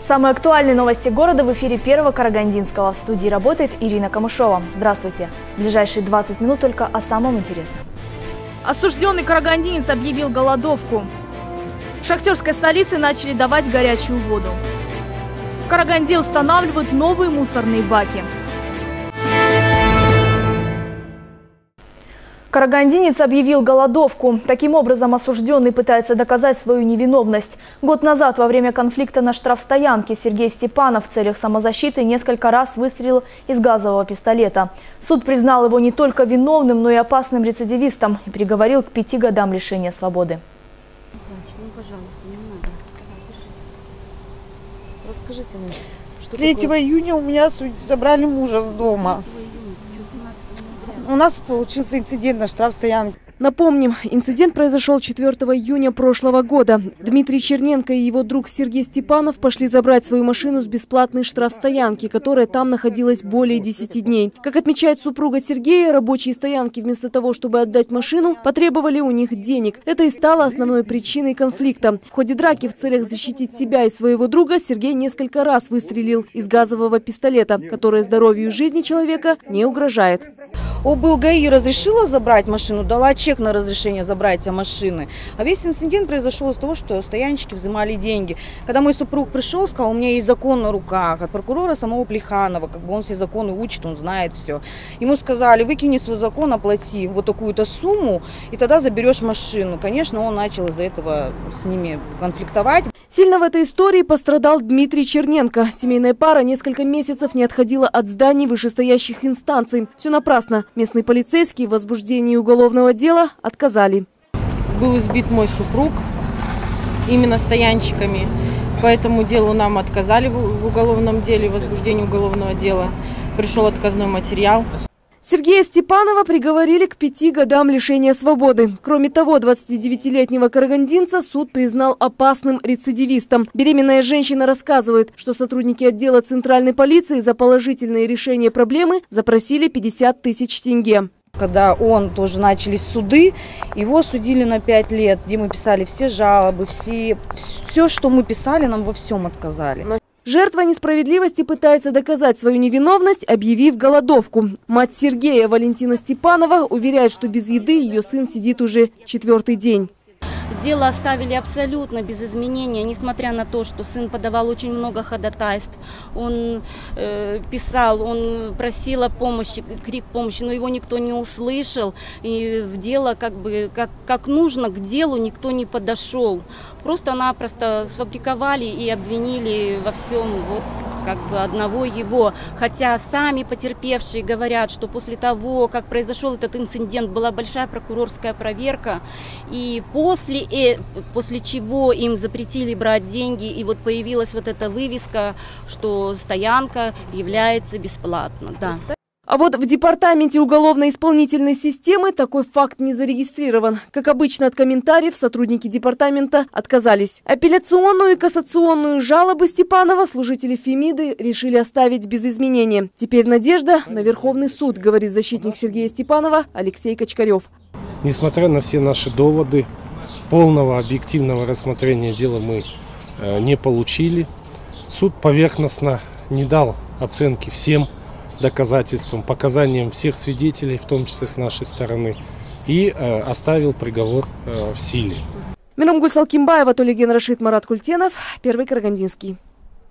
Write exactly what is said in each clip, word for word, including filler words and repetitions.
Самые актуальные новости города в эфире Первого Карагандинского. В студии работает Ирина Камышова. Здравствуйте. В ближайшие двадцать минут только о самом интересном. Осужденный карагандинец объявил голодовку. В шахтерской столице начали давать горячую воду. В Караганде устанавливают новые мусорные баки. Карагандинец объявил голодовку. Таким образом, осужденный пытается доказать свою невиновность. Год назад, во время конфликта на штрафстоянке, Сергей Степанов в целях самозащиты несколько раз выстрелил из газового пистолета. Суд признал его не только виновным, но и опасным рецидивистом и приговорил к пяти годам лишения свободы. Ну, пожалуйста, не надо. Расскажите, Настя, что третьего такое? июня у меня забрали мужа с дома. У нас получился инцидент на штрафстоянке. Напомним, инцидент произошел четвёртого июня прошлого года. Дмитрий Черненко и его друг Сергей Степанов пошли забрать свою машину с бесплатной штрафстоянки, которая там находилась более десяти дней. Как отмечает супруга Сергея, рабочие стоянки вместо того, чтобы отдать машину, потребовали у них денег. Это и стало основной причиной конфликта. В ходе драки в целях защитить себя и своего друга Сергей несколько раз выстрелил из газового пистолета, которое здоровью и жизни человека не угрожает. ОБЛГАИ разрешила забрать машину, дала чек на разрешение забрать эти машины. А весь инцидент произошел из того, что стоянщики взимали деньги. Когда мой супруг пришел, сказал, у меня есть закон на руках от прокурора самого Плеханова, как бы он все законы учит, он знает все. Ему сказали, выкини свой закон, оплати вот такую-то сумму, и тогда заберешь машину. Конечно, он начал из-за этого с ними конфликтовать. Сильно в этой истории пострадал Дмитрий Черненко. Семейная пара несколько месяцев не отходила от зданий вышестоящих инстанций. Все напрасно. Местные полицейские в возбуждении уголовного дела отказали. Был избит мой супруг именно стоянщиками. По этому делу нам отказали в уголовном деле, в возбуждении уголовного дела. Пришел отказной материал. Сергея Степанова приговорили к пяти годам лишения свободы. Кроме того, двадцатидевятилетнего карагандинца суд признал опасным рецидивистом. Беременная женщина рассказывает, что сотрудники отдела центральной полиции за положительное решение проблемы запросили пятьдесят тысяч тенге. Когда он тоже начались суды, его судили на пять лет, где мы писали все жалобы, все, все, что мы писали, нам во всем отказали. Жертва несправедливости пытается доказать свою невиновность, объявив голодовку. Мать Сергея, Валентина Степанова, уверяет, что без еды ее сын сидит уже четвертый день. Дело оставили абсолютно без изменения, несмотря на то, что сын подавал очень много ходатайств. Он э, писал, он просил о помощи, крик помощи, но его никто не услышал. И в дело, как бы, как, как нужно, к делу никто не подошел. Просто-напросто сфабриковали и обвинили во всем вот, как бы одного его. Хотя сами потерпевшие говорят, что после того, как произошел этот инцидент, была большая прокурорская проверка. И после, э, после чего им запретили брать деньги, и вот появилась вот эта вывеска, что стоянка является бесплатной. Да. А вот в департаменте уголовно-исполнительной системы такой факт не зарегистрирован. Как обычно, от комментариев сотрудники департамента отказались. Апелляционную и кассационную жалобы Степанова служители Фемиды решили оставить без изменения. Теперь надежда на Верховный суд, говорит защитник Сергея Степанова Алексей Качкарев. Несмотря на все наши доводы, полного объективного рассмотрения дела мы э, не получили. Суд поверхностно не дал оценки всем доказательствам, показаниям всех свидетелей, в том числе с нашей стороны, и э, оставил приговор э, в силе. Мирумгуль Салкимбаева, Толиген Рашид, Марат Культенов, Первый Карагандинский.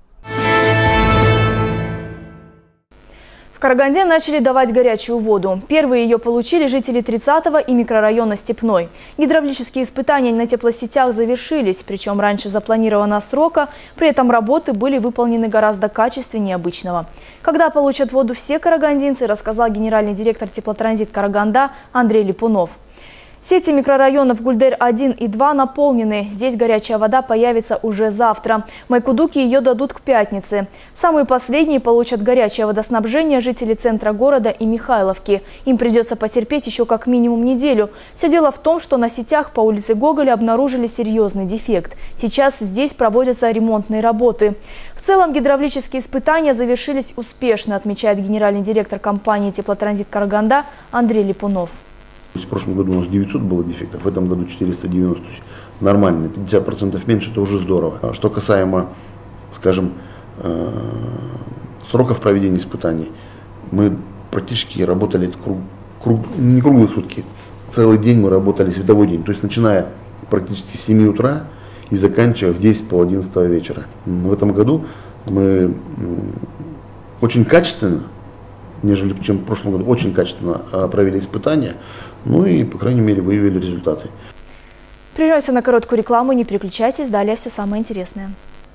В Караганде начали давать горячую воду. Первые ее получили жители тридцатого и микрорайона Степной. Гидравлические испытания на теплосетях завершились, причем раньше запланированного срока. При этом работы были выполнены гораздо качественнее обычного. Когда получат воду все карагандинцы, рассказал генеральный директор Теплотранзит Караганда Андрей Липунов. Сети микрорайонов Гульдер один и два наполнены. Здесь горячая вода появится уже завтра. Майкудуки ее дадут к пятнице. Самые последние получат горячее водоснабжение жители центра города и Михайловки. Им придется потерпеть еще как минимум неделю. Все дело в том, что на сетях по улице Гоголя обнаружили серьезный дефект. Сейчас здесь проводятся ремонтные работы. В целом гидравлические испытания завершились успешно, отмечает генеральный директор компании «Теплотранзит Караганда» Андрей Липунов. В прошлом году у нас девятьсот было дефектов, в этом году четыреста девяносто. Нормально, пятьдесят процентов меньше, это уже здорово. Что касаемо, скажем, сроков проведения испытаний. Мы практически работали круг, круг, не круглые сутки, целый день мы работали, световой день. То есть начиная практически с семи утра и заканчивая в десять, пол одиннадцатого вечера. В этом году мы очень качественно, нежели чем в прошлом году, очень качественно провели испытания, ну и, по крайней мере, выявили результаты. Прервемся на короткую рекламу, не переключайтесь, далее все самое интересное.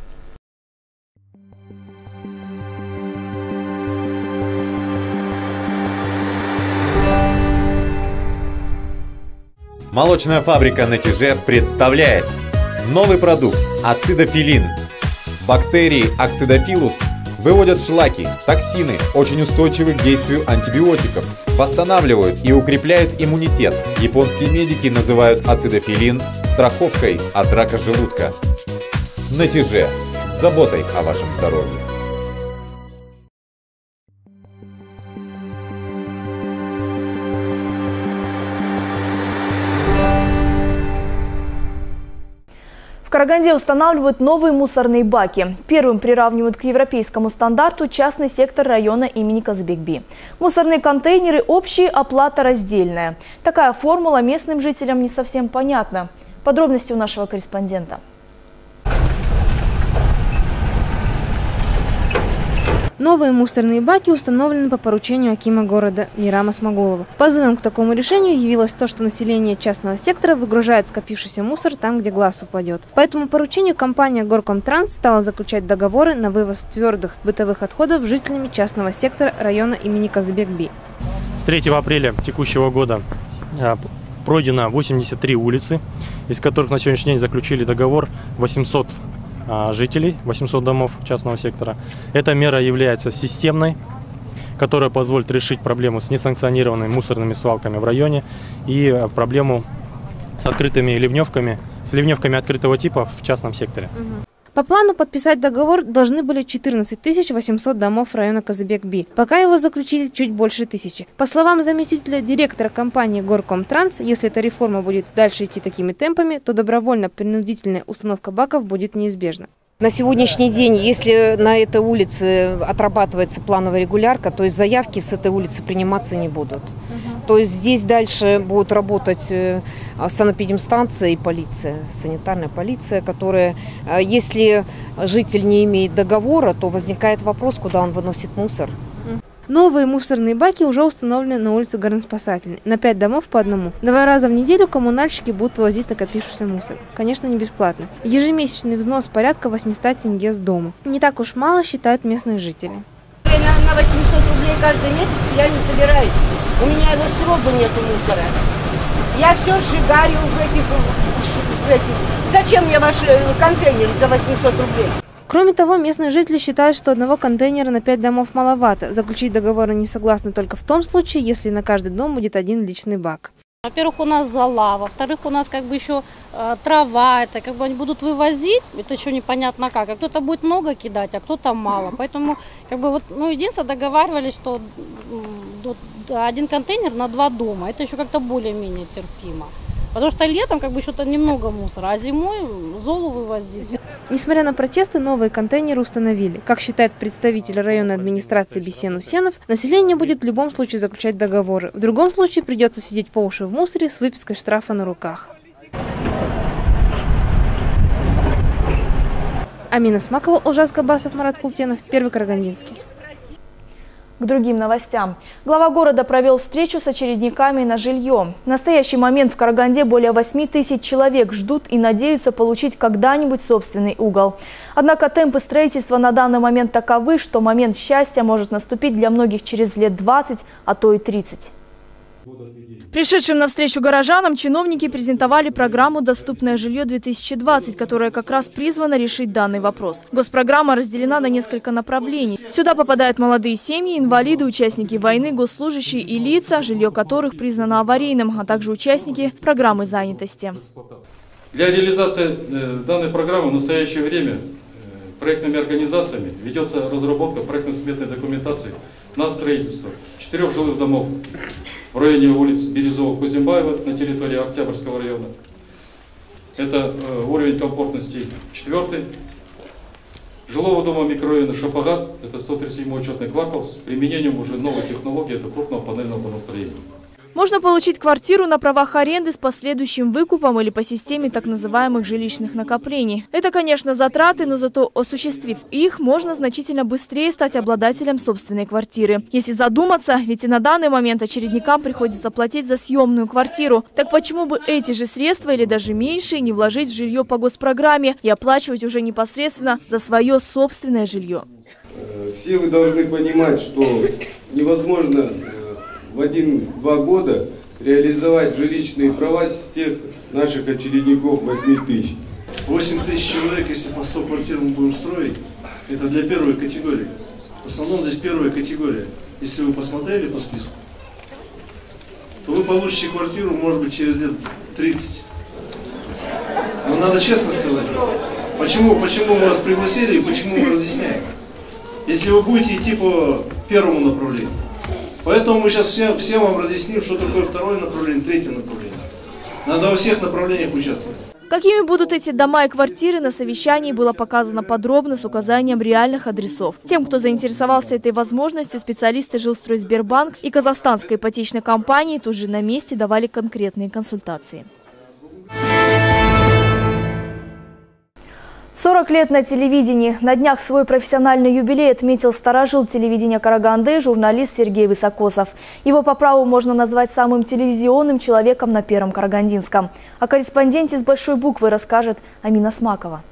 Молочная фабрика «Натиже» представляет новый продукт ацидофилин. Бактерии акцидофилус выводят шлаки, токсины, очень устойчивы к действию антибиотиков, восстанавливают и укрепляют иммунитет. Японские медики называют ацидофилин страховкой от рака желудка. «Натиже» с заботой о вашем здоровье. В Караганде устанавливают новые мусорные баки. Первым приравнивают к европейскому стандарту частный сектор района имени Казыбекби. Мусорные контейнеры общие, оплата раздельная. Такая формула местным жителям не совсем понятна. Подробности у нашего корреспондента. Новые мусорные баки установлены по поручению акима города Мирама Смоголова. Позывом к такому решению явилось то, что население частного сектора выгружает скопившийся мусор там, где глаз упадет. По этому поручению компания Горкомтранс стала заключать договоры на вывоз твердых бытовых отходов жителями частного сектора района имени Казыбекби. С третьего апреля текущего года пройдено восемьдесят три улицы, из которых на сегодняшний день заключили договор восемьсот жителей, восемьсот домов частного сектора. Эта мера является системной, которая позволит решить проблему с несанкционированными мусорными свалками в районе и проблему с открытыми ливневками, с ливневками открытого типа в частном секторе. По плану подписать договор должны были четырнадцать тысяч восемьсот домов района Казыбекби. Пока его заключили чуть больше тысячи. По словам заместителя директора компании Горкомтранс, если эта реформа будет дальше идти такими темпами, то добровольно-принудительная установка баков будет неизбежна. На сегодняшний день, если на этой улице отрабатывается плановая регулярка, то есть заявки с этой улицы приниматься не будут. Угу. То есть здесь дальше будут работать санэпидемстанция и полиция, санитарная полиция, которая, если житель не имеет договора, то возникает вопрос, куда он выносит мусор. Новые мусорные баки уже установлены на улице Горноспасательной. На пять домов по одному. Два раза в неделю коммунальщики будут возить накопившийся мусор. Конечно, не бесплатно. Ежемесячный взнос порядка восьмисот тенге с дома. Не так уж мало, считают местные жители. На, на восемьсот рублей каждый месяц я не собираюсь. У меня его сроду нету мусора. Я все сжигаю в этих, в этих. Зачем мне ваши контейнеры за восемьсот рублей? Кроме того, местные жители считают, что одного контейнера на пять домов маловато. Заключить договор они согласны только в том случае, если на каждый дом будет один личный бак. Во-первых, у нас зола, во-вторых, у нас как бы еще э, трава, это как бы они будут вывозить, это еще непонятно как. А кто-то будет много кидать, а кто-то мало. Поэтому как бы вот, ну, единственное, договаривались, что э, один контейнер на два дома. Это еще как-то более-менее терпимо. Потому что летом как бы еще-то немного мусора, а зимой золу вывозить. Несмотря на протесты, новые контейнеры установили. Как считает представитель районной администрации Бесен Усенов, население будет в любом случае заключать договоры. В другом случае придется сидеть по уши в мусоре с выпиской штрафа на руках. Амина Смакова, Олжас Габасов, Марат Култенов, Первый Карагандинский. К другим новостям. Глава города провел встречу с очередниками на жилье. В настоящий момент в Караганде более восьми тысяч человек ждут и надеются получить когда-нибудь собственный угол. Однако темпы строительства на данный момент таковы, что момент счастья может наступить для многих через лет двадцать, а то и тридцать. Пришедшим навстречу горожанам чиновники презентовали программу «Доступное жилье-две тысячи двадцать», которая как раз призвана решить данный вопрос. Госпрограмма разделена на несколько направлений. Сюда попадают молодые семьи, инвалиды, участники войны, госслужащие и лица, жилье которых признано аварийным, а также участники программы занятости. Для реализации данной программы в настоящее время проектными организациями ведется разработка проектно-сметной документации на строительство четырех жилых домов в районе улиц Березово-Кузембаева на территории Октябрьского района. Это уровень комфортности четвертый. жилого дома микрорайона Шапагат, это сто тридцать седьмой учетный квартал, с применением уже новой технологии, это крупного панельного домостроения. Можно получить квартиру на правах аренды с последующим выкупом или по системе так называемых жилищных накоплений. Это, конечно, затраты, но зато, осуществив их, можно значительно быстрее стать обладателем собственной квартиры. Если задуматься, ведь и на данный момент очередникам приходится платить за съемную квартиру. Так почему бы эти же средства или даже меньше не вложить в жилье по госпрограмме и оплачивать уже непосредственно за свое собственное жилье? Все вы должны понимать, что невозможно в один-два года реализовать жилищные права всех наших очередников восьми тысяч. восемь тысяч человек, если по сто квартир мы будем строить, это для первой категории. В основном здесь первая категория. Если вы посмотрели по списку, то вы получите квартиру, может быть, через лет тридцать. Но надо честно сказать, почему, почему мы вас пригласили и почему мы разъясняем. Если вы будете идти по первому направлению. Поэтому мы сейчас всем, всем вам разъясним, что такое второе направление, третье направление. Надо во всех направлениях участвовать. Какими будут эти дома и квартиры, на совещании было показано подробно с указанием реальных адресов. Тем, кто заинтересовался этой возможностью, специалисты Жилстройсбербанк и казахстанской ипотечной компании тут же на месте давали конкретные консультации. сорок лет на телевидении. На днях свой профессиональный юбилей отметил старожил телевидения Караганды журналист Сергей Высокосов. Его по праву можно назвать самым телевизионным человеком на Первом Карагандинском. О корреспонденте с большой буквы расскажет Амина Смакова.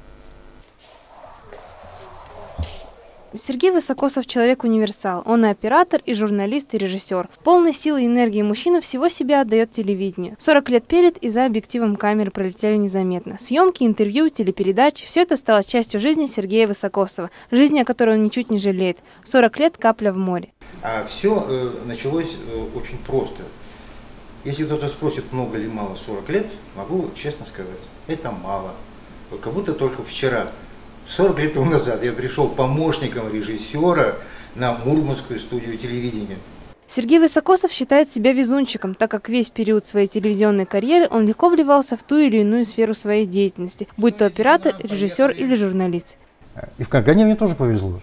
Сергей Высокосов – человек-универсал. Он и оператор, и журналист, и режиссер. Полной силой и энергией мужчина всего себя отдает телевидению. сорок лет перед и за объективом камеры пролетели незаметно. Съемки, интервью, телепередачи – все это стало частью жизни Сергея Высокосова. Жизни, о которой он ничуть не жалеет. сорок лет – капля в море. А все э, началось э, очень просто. Если кто-то спросит, много ли мало сорок лет, могу честно сказать, это мало. Как будто только вчера. сорок лет тому назад я пришел помощником режиссера на Мурманскую студию телевидения. Сергей Высокосов считает себя везунчиком, так как весь период своей телевизионной карьеры он легко вливался в ту или иную сферу своей деятельности, будь то оператор, режиссер или журналист. И в Караганде мне тоже повезло.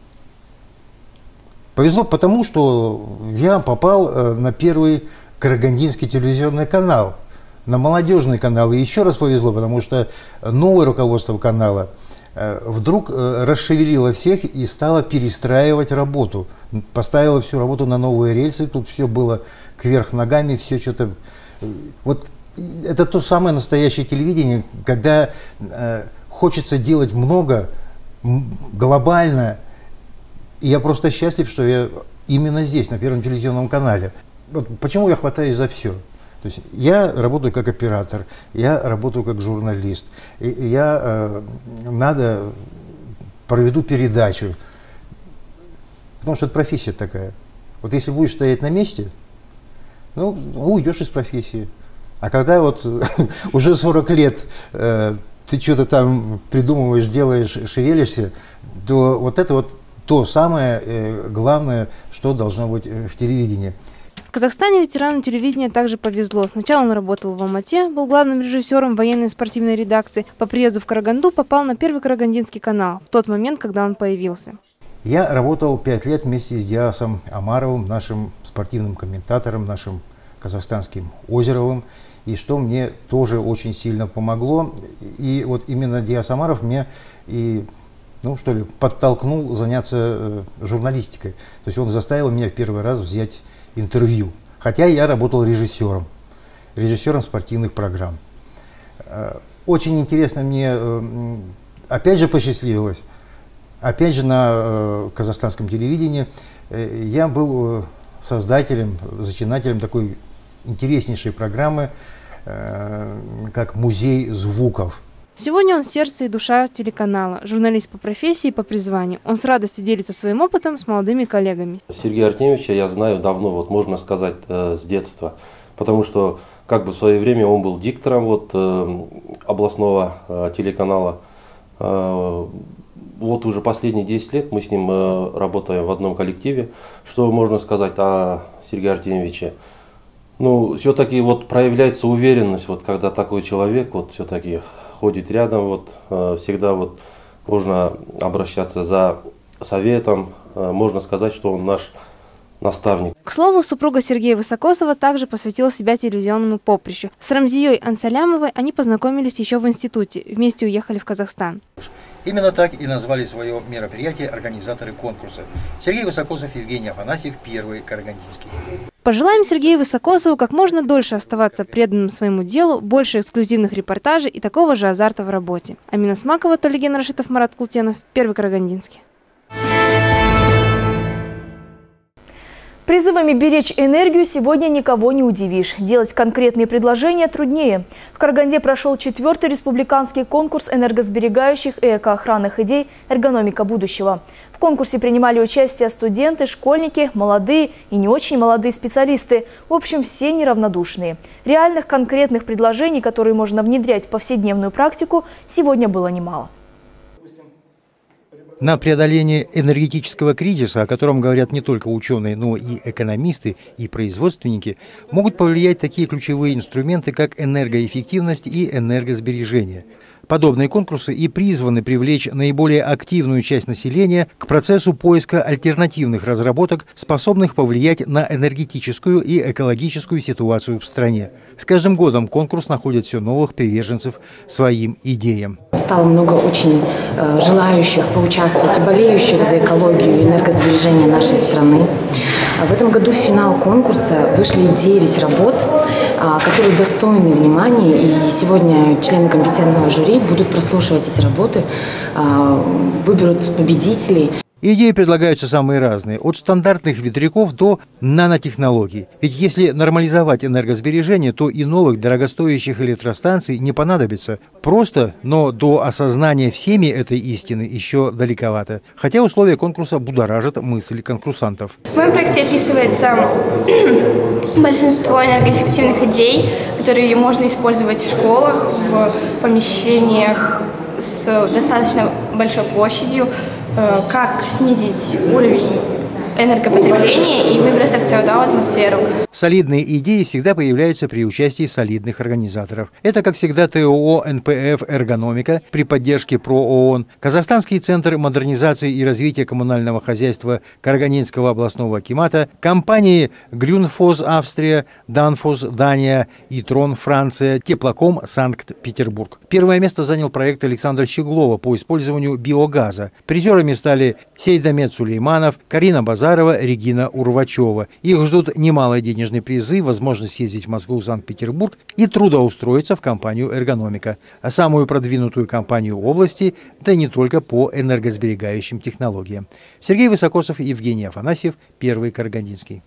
Повезло потому, что я попал на первый карагандинский телевизионный канал, на молодежный канал. И еще раз повезло, потому что новое руководство канала вдруг расшевелила всех и стала перестраивать работу. Поставила всю работу на новые рельсы, тут все было кверх ногами, все что-то... Вот это то самое настоящее телевидение, когда э, хочется делать много, глобально. И я просто счастлив, что я именно здесь, на Первом телевизионном канале. Вот почему я хватаюсь за все? То есть я работаю как оператор, я работаю как журналист, и я э, надо проведу передачу, потому что это профессия такая. Вот если будешь стоять на месте, ну, уйдешь из профессии. А когда вот уже сорок лет э, ты что-то там придумываешь, делаешь, шевелишься, то вот это вот то самое э, главное, что должно быть в телевидении. В Казахстане ветерану телевидения также повезло. Сначала он работал в Алмате, был главным режиссером военной и спортивной редакции. По приезду в Караганду попал на Первый Карагандинский канал в тот момент, когда он появился. Я работал пять лет вместе с Диасом Амаровым, нашим спортивным комментатором, нашим казахстанским Озеровым. И что мне тоже очень сильно помогло. И вот именно Диас Амаров мне и, ну, что ли, подтолкнул заняться э, журналистикой. То есть он заставил меня в первый раз взять интервью. Хотя я работал режиссером, режиссером спортивных программ. Очень интересно мне, опять же, посчастливилось, опять же на казахстанском телевидении я был создателем, зачинателем такой интереснейшей программы, как «Музей звуков». Сегодня он сердце и душа телеканала, журналист по профессии и по призванию. Он с радостью делится своим опытом с молодыми коллегами. Сергея Артемьевича я знаю давно, вот можно сказать, э, с детства, потому что как бы в свое время он был диктором вот, э, областного э, телеканала. Э, вот уже последние десять лет мы с ним э, работаем в одном коллективе. Что можно сказать о Сергее Артемьевиче? Ну, все-таки вот проявляется уверенность, вот когда такой человек вот все-таки ходит рядом, вот, всегда вот можно обращаться за советом. Можно сказать, что он наш наставник. К слову, супруга Сергея Высокосова также посвятила себя телевизионному поприщу. С Рамзией Ансалямовой они познакомились еще в институте, вместе уехали в Казахстан. Именно так и назвали свое мероприятие организаторы конкурса. Сергей Высокосов, Евгений Афанасьев, первый карагандинский. Пожелаем Сергею Высокосову как можно дольше оставаться преданным своему делу, больше эксклюзивных репортажей и такого же азарта в работе. Амина Смакова, Толиген Рашитов, Марат Култенов, первый карагандинский. Призывами беречь энергию сегодня никого не удивишь. Делать конкретные предложения труднее. В Караганде прошел четвертый республиканский конкурс энергосберегающих и экоохранных идей «Эргономика будущего». В конкурсе принимали участие студенты, школьники, молодые и не очень молодые специалисты. В общем, все неравнодушные. Реальных конкретных предложений, которые можно внедрять в повседневную практику, сегодня было немало. На преодоление энергетического кризиса, о котором говорят не только ученые, но и экономисты, и производственники, могут повлиять такие ключевые инструменты, как энергоэффективность и энергосбережение. Подобные конкурсы и призваны привлечь наиболее активную часть населения к процессу поиска альтернативных разработок, способных повлиять на энергетическую и экологическую ситуацию в стране. С каждым годом конкурс находит все новых приверженцев своим идеям. Стало много очень э, желающих поучаствовать, болеющих за экологию и энергосбережение нашей страны. В этом году в финал конкурса вышли девять работ, которые достойны внимания, и сегодня члены компетентного жюри будут прослушивать эти работы, выберут победителей. Идеи предлагаются самые разные, от стандартных ветряков до нанотехнологий. Ведь если нормализовать энергосбережение, то и новых дорогостоящих электростанций не понадобится. Просто, но до осознания всеми этой истины еще далековато. Хотя условия конкурса будоражат мысль конкурсантов. В моем проекте описывается большинство энергоэффективных идей, которые можно использовать в школах, в помещениях с достаточно большой площадью, как снизить уровень энергопотребления и выбросов С О два в атмосферу. Солидные идеи всегда появляются при участии солидных организаторов. Это, как всегда, ТОО эн пэ эф «Эргономика» при поддержке ПРООН, Казахстанский центр модернизации и развития коммунального хозяйства Карагандинского областного акимата, компании Грюнфос Австрия, Данфос Дания и Трон Франция, Теплоком Санкт-Петербург. Первое место занял проект Александра Щеглова по использованию биогаза. Призерами стали Сейдамет Сулейманов, Карина Базарова, Регина Урвачева. Их ждут немалые денежные призы, возможность съездить в Москву, Санкт-Петербург и трудоустроиться в компанию «Эргономика», а самую продвинутую компанию области, да и не только по энергосберегающим технологиям. Сергей Высокосов, Евгений Афанасьев, первый карагандинский.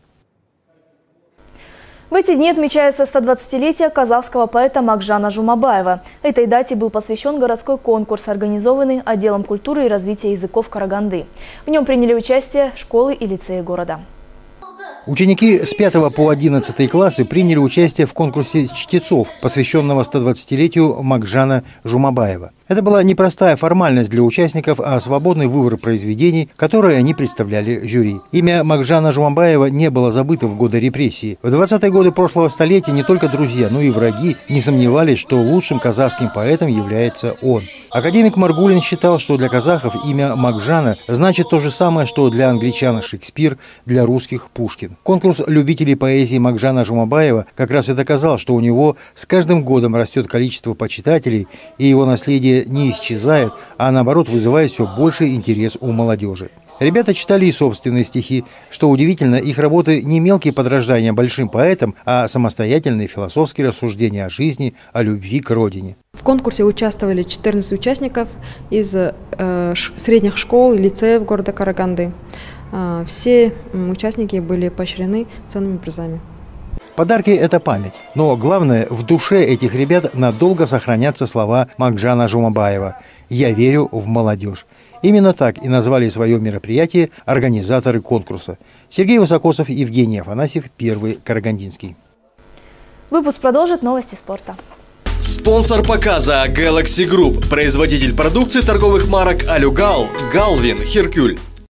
В эти дни отмечается стодвадцатилетие казахского поэта Макжана Жумабаева. Этой дате был посвящен городской конкурс, организованный отделом культуры и развития языков Караганды. В нем приняли участие школы и лицеи города. Ученики с пятого по одиннадцатый классы приняли участие в конкурсе чтецов, посвященного стодвадцатилетию Макжана Жумабаева. Это была непростая формальность для участников, а свободный выбор произведений, которые они представляли жюри. Имя Макжана Жумабаева не было забыто в годы репрессий. В двадцатые годы прошлого столетия не только друзья, но и враги не сомневались, что лучшим казахским поэтом является он. Академик Маргулин считал, что для казахов имя Макжана значит то же самое, что для англичан Шекспир, для русских Пушкин. Конкурс любителей поэзии Макжана Жумабаева как раз и доказал, что у него с каждым годом растет количество почитателей, и его наследие не исчезает, а наоборот вызывает все больший интерес у молодежи. Ребята читали и собственные стихи. Что удивительно, их работы не мелкие подражания большим поэтам, а самостоятельные философские рассуждения о жизни, о любви к родине. В конкурсе участвовали четырнадцать участников из э, средних школ и лицеев города Караганды. Э, все участники были поощрены ценными призами. Подарки – это память. Но главное, в душе этих ребят надолго сохранятся слова Макжана Жумабаева «Я верю в молодежь». Именно так и назвали свое мероприятие организаторы конкурса. Сергей Высокосов, Евгений Афанасьев, первый карагандинский. Выпуск продолжит новости спорта. Спонсор показа Galaxy Group, производитель продукции торговых марок Алюгал, Галвин, Херкюль.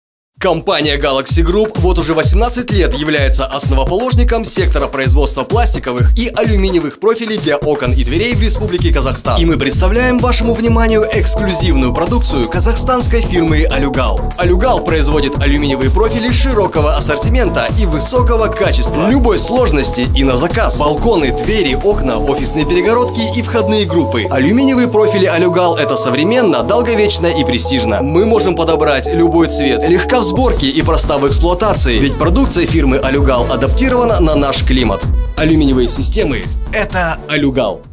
Компания Galaxy Group вот уже восемнадцать лет является основоположником сектора производства пластиковых и алюминиевых профилей для окон и дверей в Республике Казахстан. И мы представляем вашему вниманию эксклюзивную продукцию казахстанской фирмы Алюгал. Алюгал производит алюминиевые профили широкого ассортимента и высокого качества, любой сложности и на заказ. Балконы, двери, окна, офисные перегородки и входные группы. Алюминиевые профили Алюгал — это современно, долговечно и престижно. Мы можем подобрать любой цвет, легко в сборке и проста в эксплуатации, ведь продукция фирмы Алюгал адаптирована на наш климат. Алюминиевые системы — это Алюгал.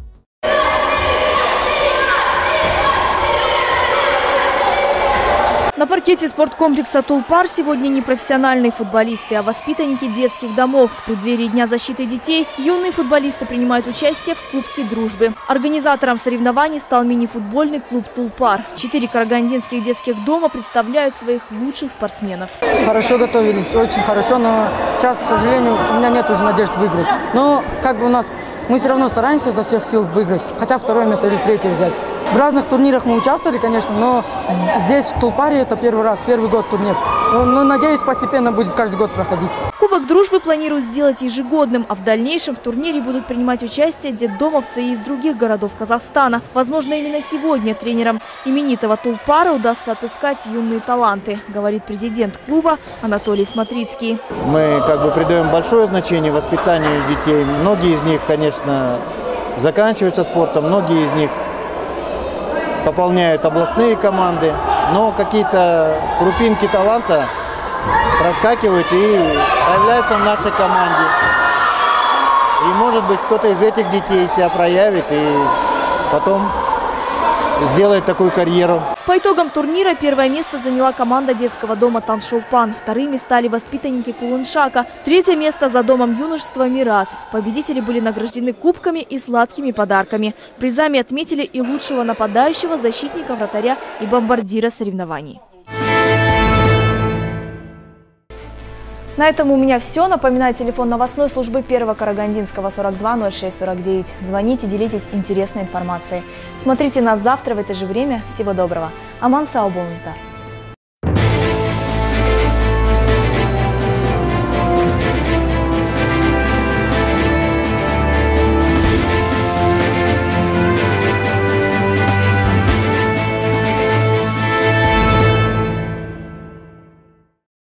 На паркете спорткомплекса «Тулпар» сегодня не профессиональные футболисты, а воспитанники детских домов. В преддверии Дня защиты детей юные футболисты принимают участие в Кубке дружбы. Организатором соревнований стал мини-футбольный клуб «Тулпар». Четыре карагандинских детских дома представляют своих лучших спортсменов. Хорошо готовились, очень хорошо, но сейчас, к сожалению, у меня нет уже надежд выиграть. Но как бы у нас, мы все равно стараемся изо всех сил выиграть, хотя второе место или третье взять. В разных турнирах мы участвовали, конечно, но здесь, в Тулпаре, это первый раз, первый год турнир. Но, надеюсь, постепенно будет каждый год проходить. Кубок дружбы планируют сделать ежегодным, а в дальнейшем в турнире будут принимать участие детдомовцы и из других городов Казахстана. Возможно, именно сегодня тренерам именитого Тулпара удастся отыскать юные таланты, говорит президент клуба Анатолий Смотрицкий. Мы как бы придаем большое значение воспитанию детей. Многие из них, конечно, заканчиваются спортом, многие из них пополняют областные команды, но какие-то крупинки таланта проскакивают и появляются в нашей команде. И может быть кто-то из этих детей себя проявит и потом сделает такую карьеру. По итогам турнира первое место заняла команда детского дома «Таншолпан». Вторыми стали воспитанники Кулыншака. Третье место за домом юношества «Мирас». Победители были награждены кубками и сладкими подарками. Призами отметили и лучшего нападающего, защитника, вратаря и бомбардира соревнований. На этом у меня все. Напоминаю, телефон новостной службы Первого Карагандинского сорок два ноль шесть сорок девять. Звоните, делитесь интересной информацией. Смотрите нас завтра в это же время. Всего доброго. Аман сау болыңыздар.